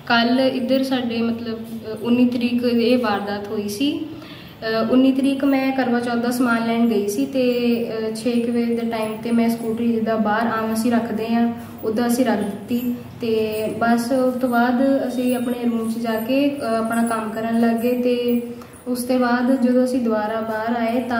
कल इधर साडे मतलब 19 तरीक ये वारदात हुई सी। 19 तरीक मैं करवा चौथ का समान लैन गई सी ते 6 बजे के टाइम ते मैं स्कूटरी जिदा बाहर आम असी रखते हैं उदा असी रख दी ते बस उस तो बाद असी अपने रूम च जाके अपना काम करन लग गए ते उसके बाद जो असी दोबारा बाहर आए तो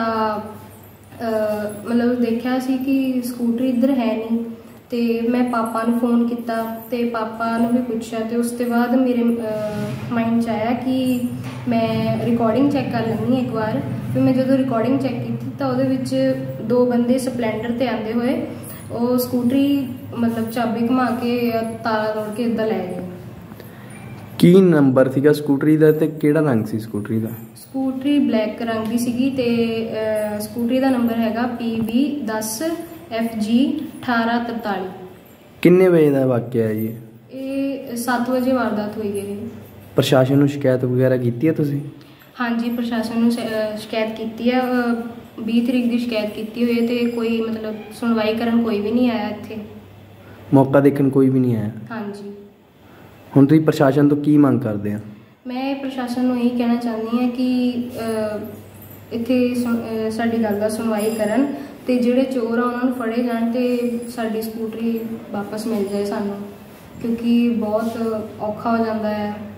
मतलब देखा सी कि स्कूटरी इधर है नहीं तो मैं पापा नूं फोन किया तो पापा नूं भी पूछा तो उसके बाद मेरे माइंड च आया कि मैं रिकॉर्डिंग चैक कर लैनी एक बार। फिर मैं जो रिकॉर्डिंग चैक की तो वो 2 बंदे स्पलैंडर ते आते हुए वो स्कूटरी मतलब चाबी घुमा के ताला तोड़ के इदा लै गए। की नंबर सीगा स्कूटरी दा ते केड़ा रंग सी स्कूटरी दा? स्कूटरी ब्लैक रंग की सीगी ते स्कूटरी का नंबर हैगा PB 10 FG 1843। किन्ने बजे का वाकया है जी? ये 7 बजे वारदात हुई है। प्रशासन को शिकायत वगैरह की है तुसी? हाँ जी, प्रशासन ने शिकायत की है। 20 तरीक की शिकायत की हुई है तो कोई मतलब सुनवाई करन कोई भी नहीं आया इत्थे। मौका देखने कोई भी नहीं आया? हाँ जी। हुण तुसीं प्रशासन तो की मंग करदे हो? मैं प्रशासन को यही कहना चाहती हाँ कि इत्थे साडी गल दा सुनवाई करन ते जिहड़े चोर आ उन्होंने फड़े जान ते साडी स्कूटरी वापस मिल जाए सानू, क्योंकि बहुत औखा हो जाता है।